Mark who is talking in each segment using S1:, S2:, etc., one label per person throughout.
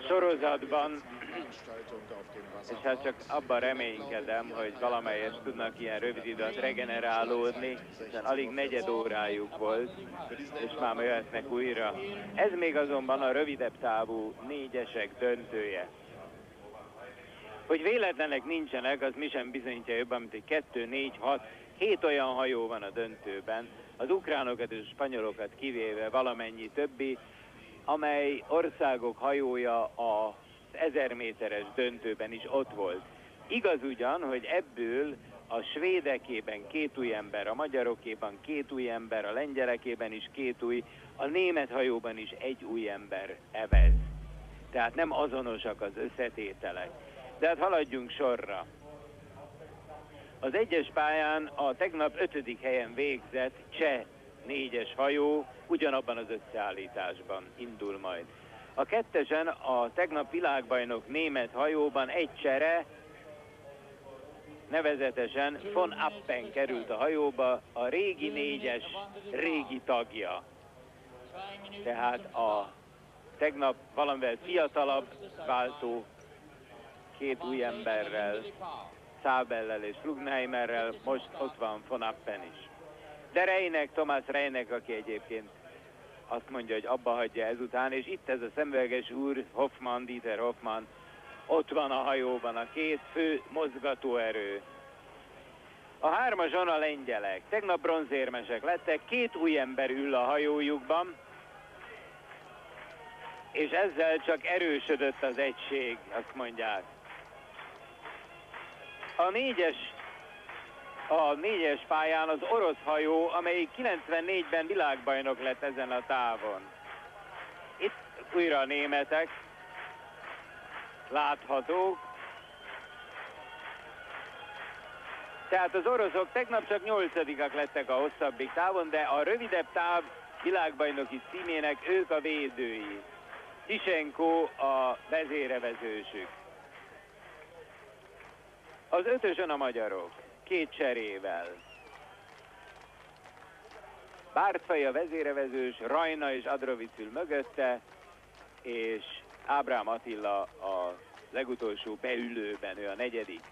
S1: sorozatban, és hát csak abban reménykedem, hogy valamelyest tudnak ilyen rövid időt regenerálódni, hiszen alig negyed órájuk volt, és már jöhetnek újra. Ez még azonban a rövidebb távú négyesek döntője. Hogy véletlenek nincsenek, az mi sem bizonyítja jobban, mint egy 2, 4, 6, 7 olyan hajó van a döntőben, az ukránokat és a spanyolokat kivéve valamennyi többi, amely országok hajója az 1000 méteres döntőben is ott volt. Igaz ugyan, hogy ebből a svédekében 2 új ember, a magyarokéban 2 új ember, a lengyelekében is 2 új, a német hajóban is 1 új ember evez. Tehát nem azonosak az összetételek. De hát haladjunk sorra. Az egyes pályán a tegnap 5. helyen végzett cseh 4-es hajó ugyanabban az összeállításban indul majd. A 2-esen a tegnap világbajnok német hajóban egy csere, nevezetesen von Appen került a hajóba, a régi 4-es régi tagja. Tehát a tegnap valamivel fiatalabb váltó 2 új emberrel, Szábellel és Flugnheimerrel, most ott van von Appen is. De Reinek, Thomas Reinek, aki egyébként azt mondja, hogy abba hagyja ezután, és itt ez a szemüveges úr, Hoffmann, Dieter Hoffmann, ott van a hajóban a 2 fő mozgatóerő. A 3-ason a lengyelek, tegnap bronzérmesek lettek, 2 új ember ül a hajójukban, és ezzel csak erősödött az egység, azt mondják. A 4-es pályán az orosz hajó, amelyik 94-ben világbajnok lett ezen a távon. Itt újra a németek láthatók. Tehát az oroszok tegnap csak 8-ak lettek a hosszabbik távon, de a rövidebb táv világbajnoki címének ők a védői. Tisenko a vezérevezősük. Az 5-ösön a magyarok, 2 cserével. Bártfai a vezérevezős, Rajna és Adrovicül mögötte, és Ábrám Attila a legutolsó beülőben, ő a 4.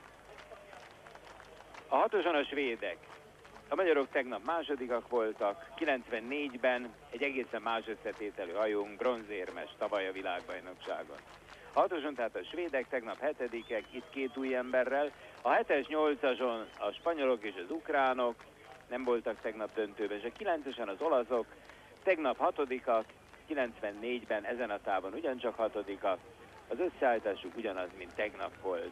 S1: A 6-oson a svédek. A magyarok tegnap másodikak voltak, 94-ben egy egészen más összetételű hajónk, bronzérmes tavaly a világbajnokságon. A 6-oson tehát a svédek, tegnap 7-ek, itt 2 új emberrel. A 7-es, 8-ason a spanyolok és az ukránok, nem voltak tegnap döntőben, és a 9-esen az olaszok, tegnap 6-ak, 94-ben ezen a távon ugyancsak 6-ak, az összeállításuk ugyanaz, mint tegnap volt.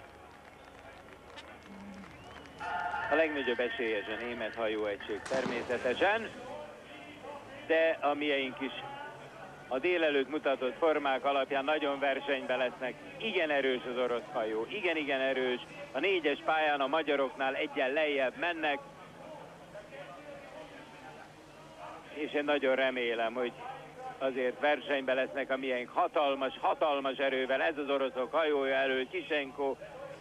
S1: A legnagyobb esélyes a német hajóegység természetesen, de a mieink is a délelőtt mutatott formák alapján nagyon versenyben lesznek. Igen erős az orosz hajó, igen erős. A 4-es pályán a magyaroknál egyen lejjebb mennek, és én nagyon remélem, hogy azért versenyben lesznek a mieink hatalmas erővel. Ez az oroszok hajója elől, Tisenko,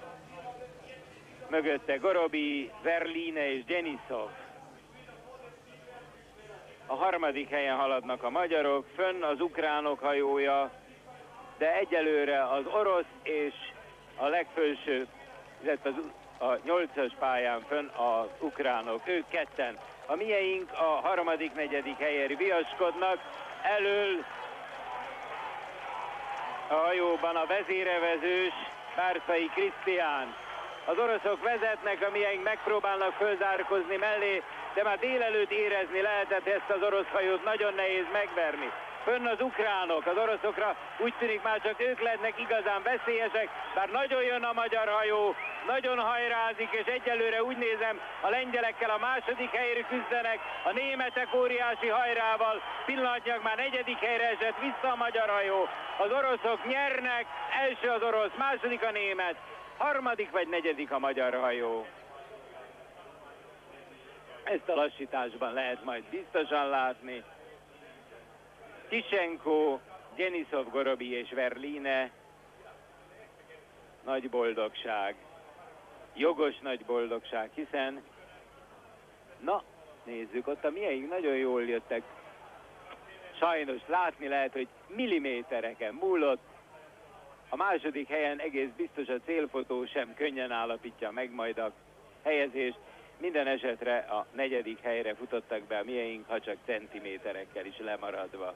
S1: mögötte Gorobi, Verline és Denisov. A 3. helyen haladnak a magyarok, fönn az ukránok hajója, de egyelőre az orosz és a legfelső, illetve a 8-as pályán fönn az ukránok, ők ketten. A mieink a 3., 4. helyért viaskodnak, elől a hajóban a vezérevezős Bártfai Krisztián. Az oroszok vezetnek, a mieink megpróbálnak fölzárkozni mellé, de már délelőtt érezni lehetett ezt az orosz hajót, nagyon nehéz megverni. Fönn az ukránok, az oroszokra úgy tűnik már csak ők lennek igazán veszélyesek, bár nagyon jön a magyar hajó, nagyon hajrázik, és egyelőre úgy nézem, a lengyelekkel a 2. helyre küzdenek, a németek óriási hajrával, pillanatnyilag már 4. helyre esett vissza a magyar hajó. Az oroszok nyernek, első az orosz, 2. a német, 3. vagy 4. a magyar hajó. Ezt a lassításban lehet majd biztosan látni. Tisenko, Denisov, Gorobi és Verline. Nagy boldogság. Jogos nagy boldogság, hiszen na, nézzük, ott a mieink nagyon jól jöttek. Sajnos látni lehet, hogy millimétereken múlott, A második helyen egész biztos a célfotó sem könnyen állapítja meg majd a helyezést. Minden esetre a negyedik helyre futottak be a mieink, ha csak centiméterekkel is lemaradva.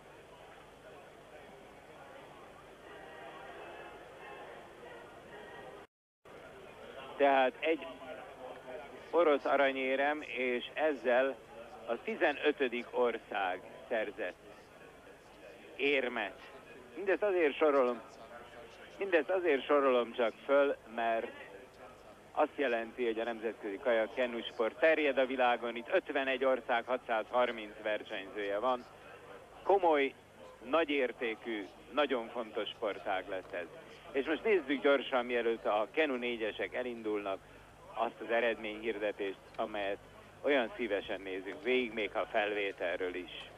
S1: Tehát egy orosz aranyérem, és ezzel a 15. ország szerzett érmet. Mindezt azért sorolom csak föl, mert azt jelenti, hogy a nemzetközi kajak-kennusport terjed a világon. Itt 51 ország, 630 versenyzője van. Komoly, nagyértékű, nagyon fontos sportág lesz ez. És most nézzük gyorsan, mielőtt a Kenu 4-esek elindulnak, azt az eredményhirdetést, amelyet olyan szívesen nézünk végig, még ha felvételről is.